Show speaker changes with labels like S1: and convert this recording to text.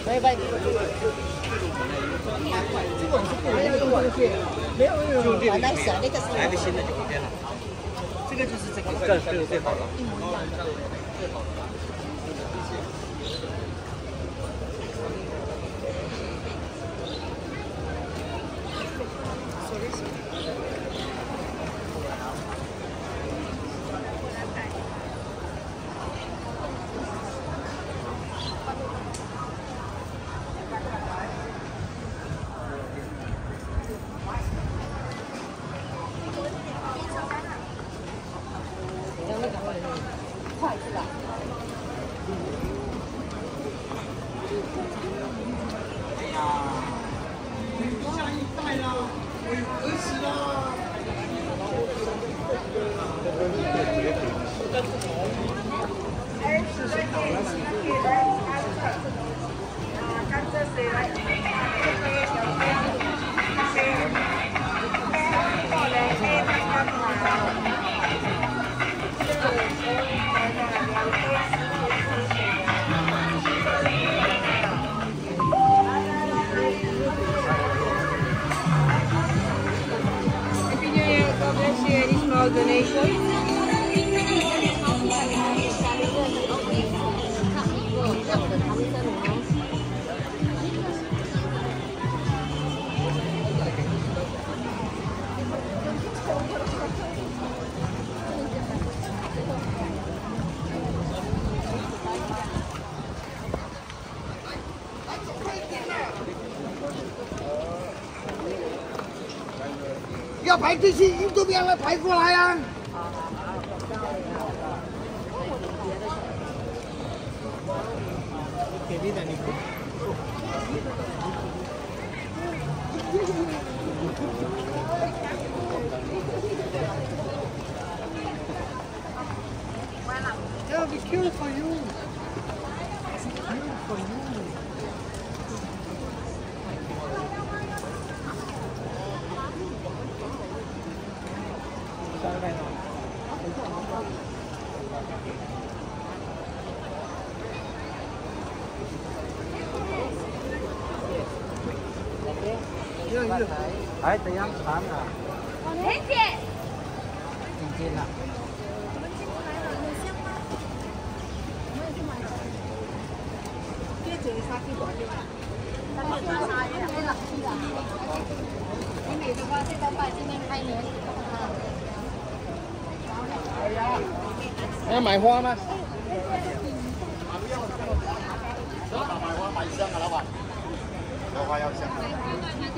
S1: 拜拜。这种是不能用的，没有，好 nice 啊，那个是。
S2: 来个新的就不变了。这个就是这个，这是最好的。最好的。
S1: 筷子吧。
S3: 哎呀，下一代了，我有儿子了。
S4: Happy New Year. God bless you. Any small donations?
S3: 要排进去，印度边来排过来啊！
S1: 给力的你。
S3: 要 be cute for you. For you.
S2: 哎，怎样谈啊？
S5: 莲姐，
S2: 进进了。
S5: 我们进来了，有香吗？我也是买的。
S1: 这只差几多对吧？
S5: 他们有啥也没冷气的。你美的话，这张拜今天开年。
S1: 要买花吗？
S3: 老板买花买香啊，老板。有花要香。